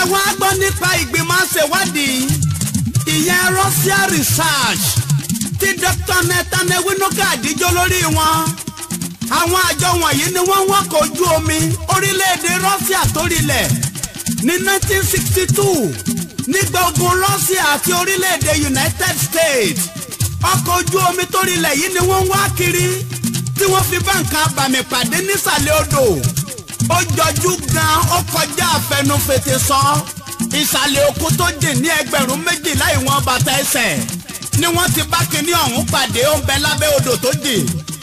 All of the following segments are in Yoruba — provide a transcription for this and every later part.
wá gbọ́ nípa ìgbìmọ̀ aṣèwádìí ìyẹn Russia research tí Dr. Netanyahu àdíjọ́ lórí wọn. àwọn àjọ wọ̀nyí ni wọ́n wọ́kọ̀ ojú omi orílẹ̀-èdè Russia torílẹ̀ ní 1962 nígbà ogun Russia àti orílẹ̀-èdè United States. ọkọ̀ ojú omi torílẹ̀ yìí ni wọ́n wá kiri tí wọ́n fi bá nǹkan abàmì pàdé nísàlẹ̀ odò. ó jọjú gan ó kọjá àfẹnufètè sọ. ìsàlẹ̀ òkun tó jìn ní 2,000 láì wọ́n bàtà ẹsẹ̀ ni wọ́n ti bá kinní ọ̀hún pàdé ó ń bẹ lábẹ́ odò tó jìn.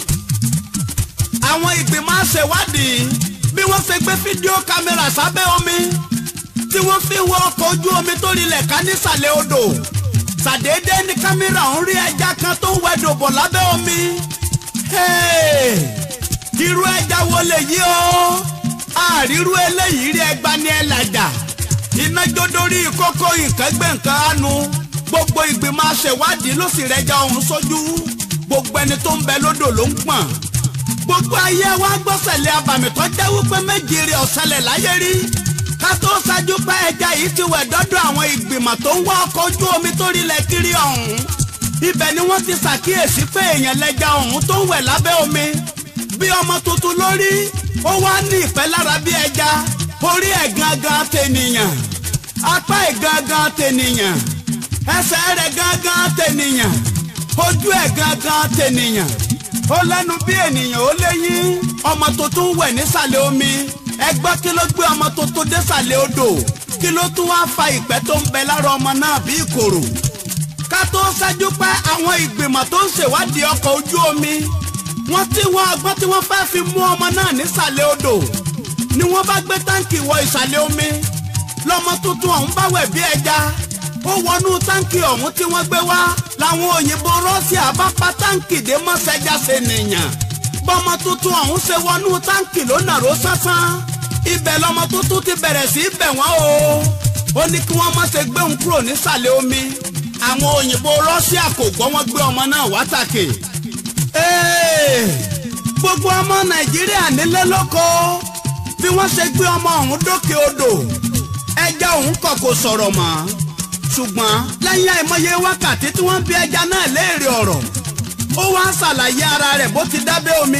àwọn ìgbìmọ̀ aṣèwádìí bí wọ́n ṣe gbé fídíò kámẹ́rà sábẹ́ omi tí wọ́n fi wọ ọkọ̀ ojú omi tó rilẹ̀ ká nísàlẹ̀ odò. ṣàdédé ní kámẹ́rà ọ̀hún rí ẹja kan tó ń wẹ̀dò bọ̀ lábẹ́ omi. irú ẹja wo lèyí o? àrírú eléyìí rí ẹgba ní ẹlàjà. iná jó dórí kókó nǹkan gbé nǹkan ánu. gbogbo ìgbìmọ̀ aṣèwádìí ló sì rẹja ọ̀hún sójú. gbogbo ẹni tó ń bẹ lódò ló ń pọ̀n. gbogbo ayé wa gbọ́sẹ̀lẹ̀ abàmì tó jẹ́ wípé méjì rí ọ̀sẹ̀lẹ̀ láyé rí. ká tó ṣáájú pé ẹja yìí ti wẹ̀ dọ́dọ̀ àwọn ìgbìmọ̀ tó ń wá ọkọ̀ ojú omi tó rilẹ̀ kiri ọ̀hún. ibẹ̀ ni wọ́n ti ṣàkíyèsí pé èèyàn lẹja ọ̀hún tó ń wẹ̀ lábẹ́ omi. bí ọmọ tuntun lórí ó wá ní ìpẹ́ lára bí ẹja. orí ẹ̀ gangan tènìyàn, apá ẹ̀ gangan tènìyàn, ẹsẹ̀ rẹ̀ gangan tènìyàn, ojú ẹ̀ gangan tènìyàn. ó lẹ́nu bí ènìyàn ó léyín. ọmọ tuntun wẹ̀ nísàlẹ̀ omi. ẹ gbọ́ kí ló gbé ọmọ tuntun désàlẹ̀ odò? kí ló tún wá fa ìpẹ́ tó ń bẹ lára ọmọ náà bí ìkorò? ká tó ṣáájú pé àwọn ìgbìmọ̀ tó ń ṣèwádìí ọkọ̀ ojú omi wọ́n tí wọ́n ọgbọ́n tí wọ́n fẹ́ fi mú ọmọ náà nísàlẹ̀ odò ni wọ́n bá gbé táǹkì wọ ìsàlẹ̀ omi. lọ́mọ tuntun ọ̀hún bá wẹ̀ bí ẹja. ó wọnú táǹkì ọ̀hún tí wọ́n gbé wá làwọn òyìnbó Russia bá pa táǹkì dé mọ́sẹ́já ṣe nìyàn. bọ́mọ tuntun ọ̀hún ṣe wọnú táǹkì ló nàró sánsán. ibẹ̀ lọ́mọ tuntun ti bẹ̀rẹ̀ sí í bẹ̀ wọ́n o. ó ní kí wọ́n má ṣe gbé òun kúrò nísàlẹ̀ omi. àwọn òyìnbó Russia kò gbọ́ wọ́n gbé ọmọ náà wá tàkè. gbogbo ọmọ Nàìjíríà nílé lóko bí wọ́n ṣe gbé ọmọ ọ̀hún dókè odò. ẹja ọ̀hún kọ̀ kò sọ̀rọ̀ mọ́. ṣùgbọ́n lẹ́yìn àìmọye wákàtí tí wọ́n bi ẹja náà léèrè ọ̀rọ̀ ó wá ṣàlàyé ara rẹ̀ bó ti dábẹ́ omi.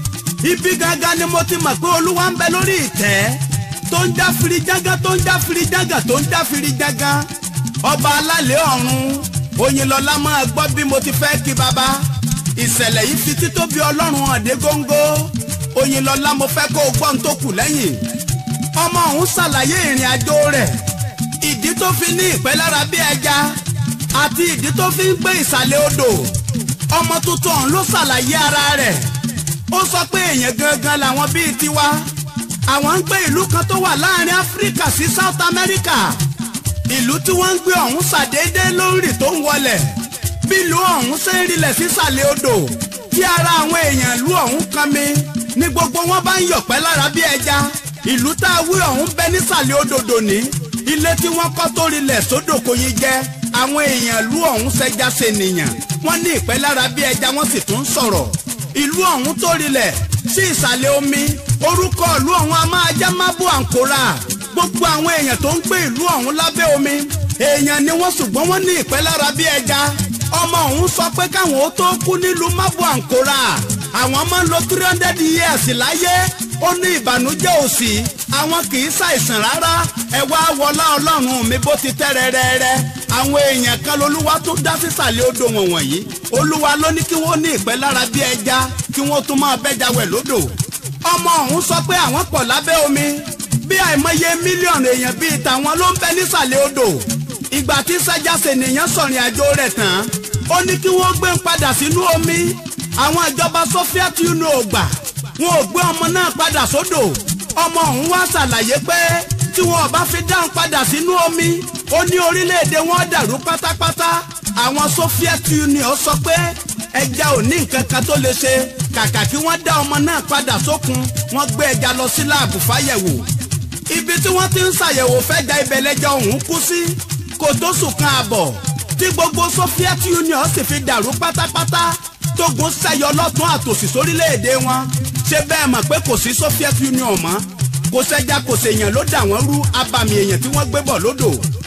ibi gangan ni mo ti mọ̀ pé Olúwa ń bẹ lórí ìtẹ́ tó ń já firijágá tó ń já firijágá tó ń já firijágá. ọba alálẹ̀ ọ̀run Oyinlọ́lá máa gbọ́ bí mo ti fẹ́ kí baba. ìṣẹ̀lẹ̀ yìí fi títóbi Ọlọ́run hàn dé góńgó. Oyinlọ́lá mo fẹ́ kó o gbọ́ ohun tó kù lẹ́yìn. ọmọ ọ̀hún ṣàlàyé ìrìn àjò rẹ̀, ìdí tó fi ní ìpẹ́ lára bí ẹja àti ìdí tó fi ń gbé ìsàlẹ̀ odò. ọmọ tuntun ọ̀hún ló ṣàlàyé ara rẹ̀. ó sọ pé èèyàn gangan làwọn bíi tiwa. àwọn ń gbé ìlú kan tó wà láàrin Áfíríkà sí South America. ìlú tí wọ́n ń gbé ọ̀hún ṣàdédé lórí tó ń wọlẹ̀. bí ìlú ọ̀hún ṣe ń rilẹ̀ sísàlẹ̀ odò tí ara àwọn èèyàn ìlú ọ̀hún kan mi ní gbogbo wọn bá ń yọ̀pẹ́ lára bí ẹja. ìlú tá a wí ọ̀hún bẹ nísàlẹ̀ odò dòní. ilé tí wọ́n kọ́ tó rilẹ̀ sódò kò yí jẹ́. àwọn èèyàn ìlú ọ̀hún ṣẹja ṣe nìyàn. wọ́n ní ìpẹ́ lára bí ẹja wọ́n sì tún sọ̀rọ̀. ìlú ọ̀hún tó rilẹ̀ sí ìsàlẹ̀ omi orúkọ ìlú ọ̀hún a máa jẹ́ Mabu Ankora. gbogbo àwọn èèyàn tó ń gbé ìlú ọ̀hún lábẹ́ omi èèyàn ni wọ́n, ṣùgbọ́n wọ́n ní ìpẹ́ lára bí ẹja. ọmọ ọ̀hún sọ pé káwọn ó tó kú nílùú Mabu Ankora àwọn máa ń lo 300 years láyé. ó ní ìbànújẹ́ òsì àwọn kì í ṣàìsàn rárá. ẹ wá wọlá Ọlọ́run mi bó ti tẹ́ rẹ́rẹ́rẹ́. àwọn èèyàn kan lolúwa tó dá sísàlẹ̀ odò wọ̀nyí. Olúwa ló ní kí wọ́n ní ìpẹ́ lára bí ẹja kí wọ́n tún máa bẹ́ja wẹ̀ lódò. ọmọ ọ̀hún sọ pé àwọn pọ̀ lábẹ́ omi bí àìmọye mílíọ̀nù èèyàn bíi tàwọn ló ń bẹ nísàlẹ̀ odò. ìgbà tí sẹ́jàsẹ̀ nìyẹn sọ̀rìn àjò rẹ̀ tán ó ní kí wọ́n gbé ń padà sínú omi. àwọn ìjọba Soviet Union ò gbà, wọn ò gbé ọmọ náà padà sódò. ọmọ ọ̀hún wá ṣàlàyé pé tí wọn ò bá fi dáhùn padà sínú omi ó ní orílẹ̀-èdè wọn dàrú pátápátá. àwọn Soviet Union sọ pé ẹja ò ní nǹkan kan tó lè ṣe. kàkà kí wọ́n dá ọmọ náà padà sókun wọ́n gbé ẹja lọ sí láàbù fáyẹ̀wò. ibi tí wọ́n ti ń ṣàyẹ̀wò fẹ́ja ibẹ̀ lẹ́ja ọ̀hún kú sí. kò tó sùn kan àbọ̀ tí gbogbo Soviet Union sì fi dàrú pátápátá tógun ṣẹ́yọ lọ́tún àtòsí sórílẹ̀-èdè wọn. ṣé bẹ́ẹ̀ mọ̀ pé kò sí Soviet Union mọ́? kò sẹ́jà kò sèèyàn ló dà wọ́n rú abàmì èèyàn tí wọ́n gbé bọ̀ lódò